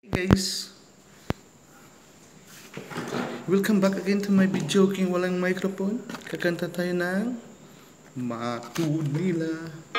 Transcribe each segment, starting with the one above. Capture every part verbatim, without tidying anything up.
Guys, welcome back again to my video king walang microphone. Kakanta tayo ng Matulila.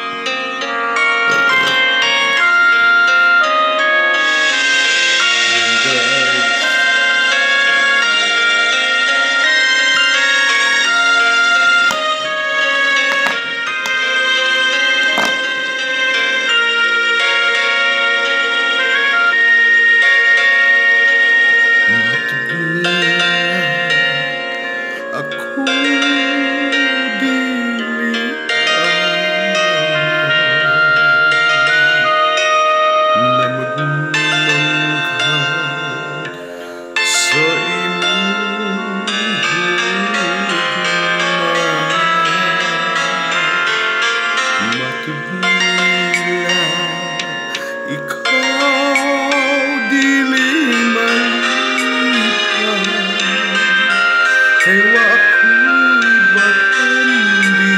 Kaya ako'y bakandi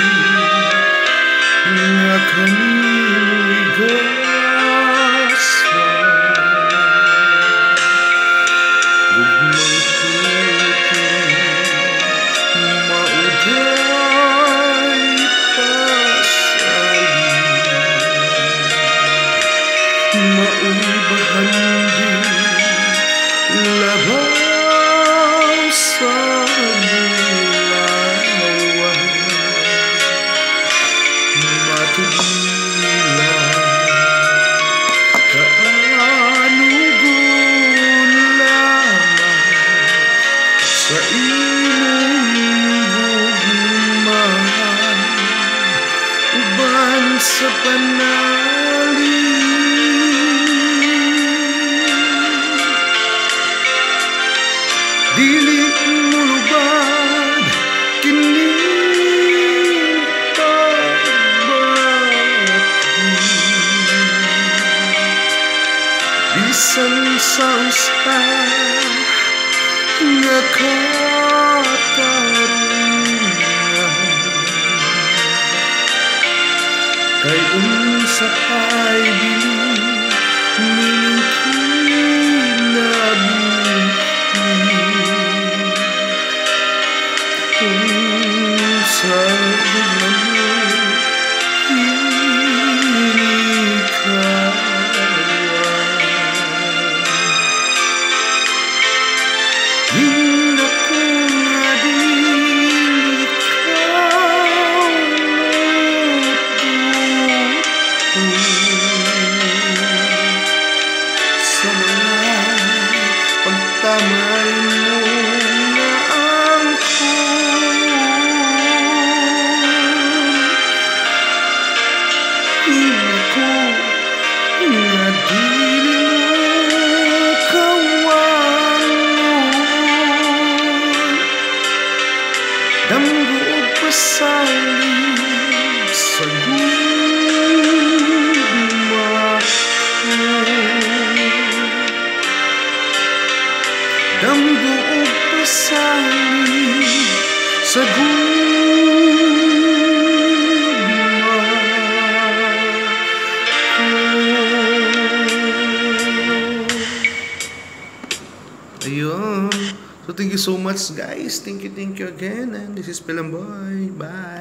nga kanino'y gasa gugmang tutoy mauday pasali mau'y bahandi labaw sa sa imong gugmang uban sa panalin dili mo lubad kining pagbati bisan sa usa nga katarungan kay unsa pa'y dili ning kinabuhi unsa pagtamay mo na angkon inako nga dili mo kawangon damgo og pasalig sa gugma damgo og pasalig sa gugma ayun. So thank you so much guys. Thank you, thank you again. And this is Pelamboy. Bye.